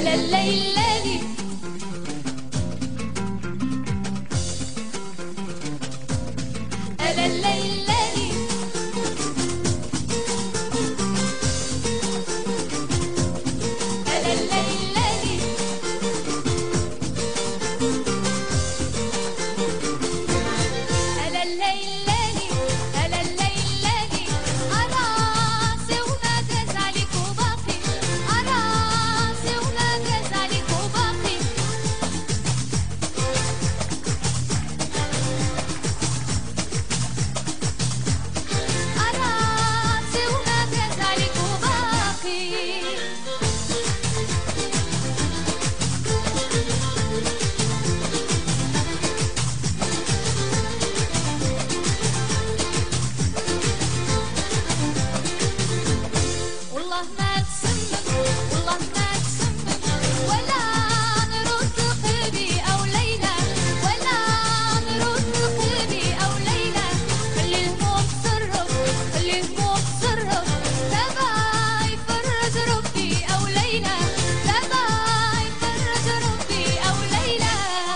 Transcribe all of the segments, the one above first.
ألا الليلاني ألا الليلاني ألا الليلاني ألا الليلاني ألا الليلاني أراسي ونادز عليك وباقي أراسي ونادز عليك وباقي أراسي ونادز عليك وباقي والله ما تسمم والله ما تسمم ولا نرد قلبي أو ليلى ولا نرد قلبي أو ليلى خلي الهموم تصرف خلي الهموم تصرف تبا يفرج ربي أو ليلى تبا يفرج ربي أو ليلى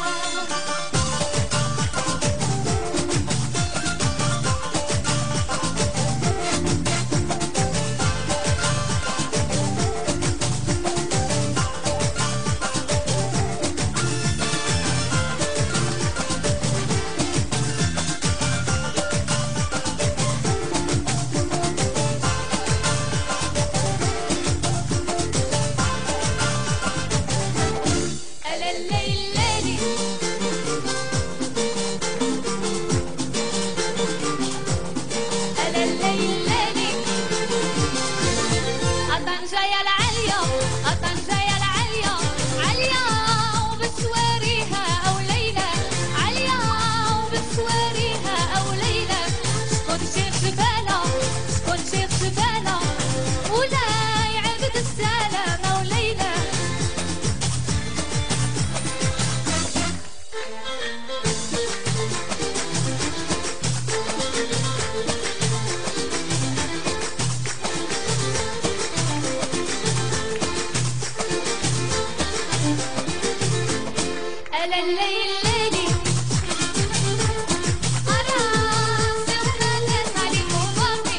ألا الليلاني ألا الليلاني طنجة العالية طنجة العالية عالية وبسواريها أو ليلى عالية وبسواريها أو ليلى شكون شيخ شفالة شكون شيخ شفالة ولا يعبد السلام أو ليلى ألا الليلاني أراسي ونادز عليك وباقي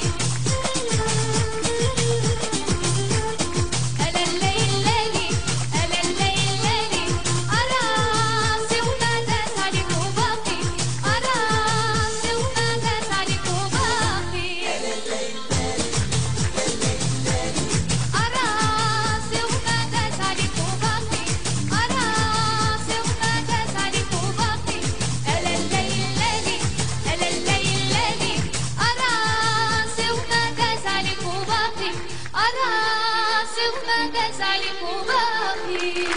ألا الليلاني ألا الليلاني أراسي ونادز عليك وباقي أراسي ونادز عليك وباقي أراسي ونادز عليك وباقي أراسي ونادز عليك وباقي ألا الليلاني ألا الليلاني أراسي ونادز عليك وباقي أراسي ونادز عليك وباقي